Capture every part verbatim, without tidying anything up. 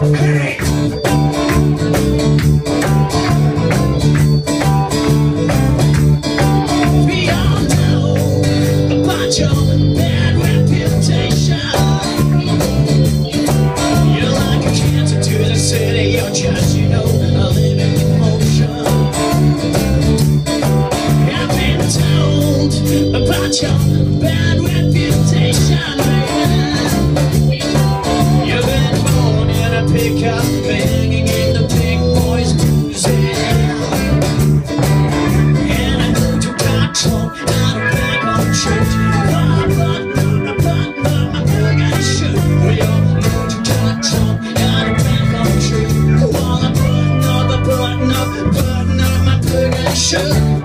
Hey! We all know about your bad reputation. You're like a cancer to the city. You're just, you know, a living emotion. I've been told about your bad reputation, baby. You've been born in a pickup, banging in the big boys' music. And I know you got trouble out of back on church. But, but, but, but, but, my boy got shoot. We all know you got trouble out of back on church. While I'm putting up, I'm putting up, putting up, my boy got shoot.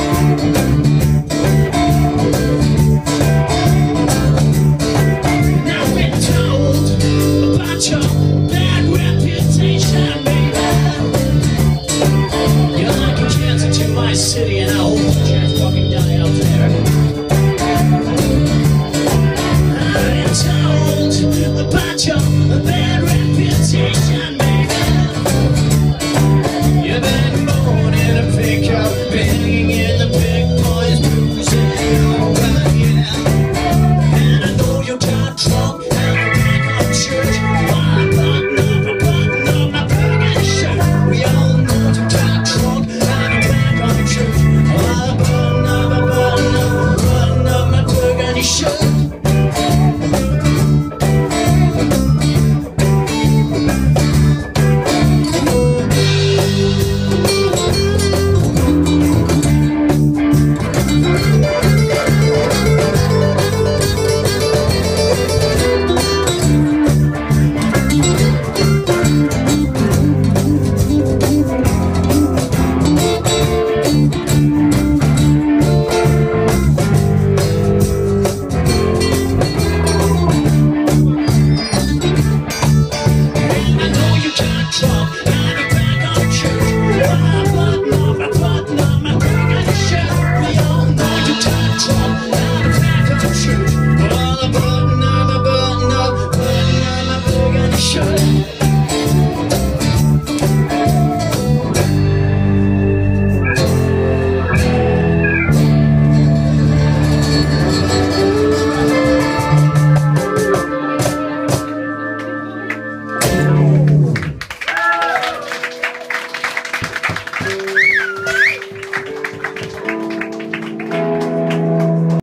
Your bad reputation, baby. You're like a cancer to my city, and I hope you can't fucking die out there. I've been told about your bad reputation, baby. You've been born in a pickup, banging in the big boys' music. Alright, yeah. And I know you got drunk and you're back on church. Oh,